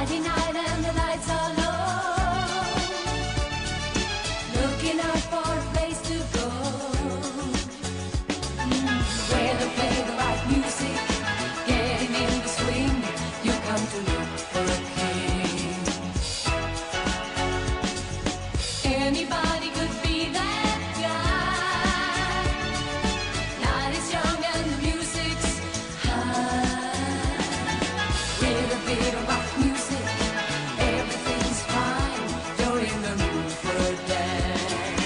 Friday night and the lights are low. Looking out for a place to go. Where they play the right music, getting in the swing. You come to look for a king. Anybody could be that guy. Night is young and the music's high. With a bit of rock music, everything's fine. You're in the mood for a dance.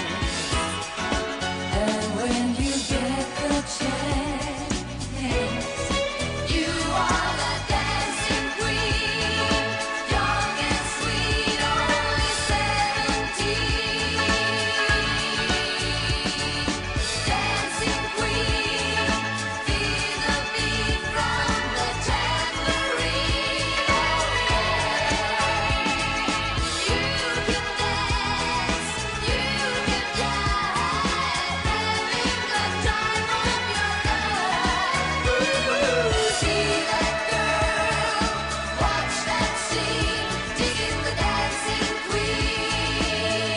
And when you get the chance, you are the dancing queen. Young and sweet, only 17. Dancing queen, feel the beat from the tambourine. You can dance, you can jive, having the time of your life. See that girl, watch that scene, digging the dancing queen.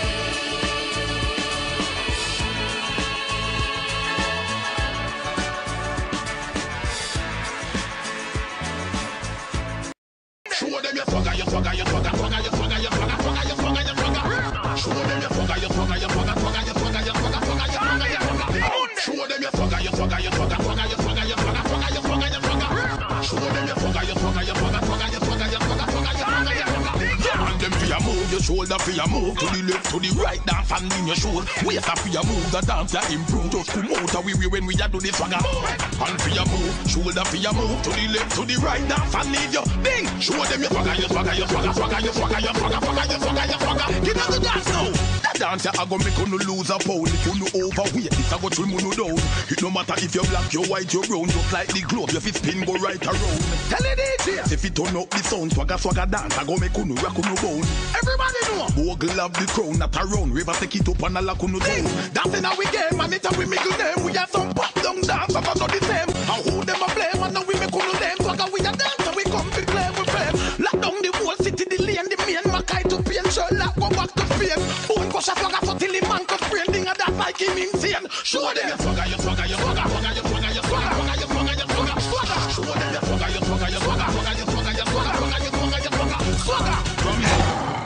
Show them your swagger, your swagger, your swagger, swagger, your swagger, your swagger, swagger, your swagger, your swagger. Show them your swagger, your swagger, your swagger, swagger, your swagger, your swagger, swagger, your swagger, your swagger. Show them your swagger, your swagger, your swagger, swagger, your swagger, your swagger, swagger, your swagger, your swagger. Show them your swagger, your swagger, your swagger, swagger, your swagger, your swagger, swagger, your swagger, your swagger. And them for your move, your shoulder for your move, to the left, to the right, dance and in your shoes. Waist up for your move, the dance that improve. Just come out of we when we a do the swagger. And for your move, shoulder for your move, to the left, to the right, dance and lead your ding. Show them your swagger, your swagger, your swagger, swagger, your swagger, your swagger, swagger, your swagger, your swagger. Give us the dance now. That dance I go make you no lose a pound. If you no overweight, this I go to no down. It no matter if you're black, you're white, you're brown. Just like the globe, your fit spin go right around. Tell it DJ, if you turn up the sound, swagger, swagger dance, I go make you no rock no bone. Everybody know, bogle have the crown, not around. River take it up and a lock no zone. Dancing how we game, and it's how we make them. We have some pop down dance, but not the same. How who them a blame, and now we make no them. Swagger we a dance, and we come to play with flame. Lock down the whole city, the lane, the main. Mackay to pain, Sherlock go back to Spain. Bone crush a swagger, so till the man could sprain. Ding a dance like him insane. Show them your swagger, your swagger, your swagger, swagger, your swagger, your swagger, your swagger, your swagger, swagger. Show them your swagger, your swagger, your swagger, swagger, your swagger, your swagger, swagger, your swagger, your swagger, swagger. From here.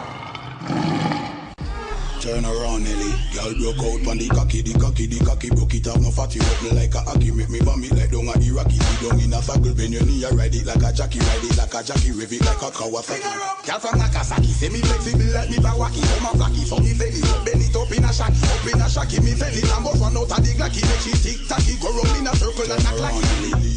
Turn around, Nelly. Girl broke out on the cocky broke it up. No fatty up me like a hockey. Make me vomit like down at the Rocky. Sit down in a circle, bend your knee, ride it like a jockey, rev it like a Kawasaki. Girl from Nagasaki, say me flexible like me Bawaki. Come a flaky, so me feel it. Bend it up in a shacky, me feel it. I'm both one out of the glacky. Make she tick tacky, go round in a circle and act like it.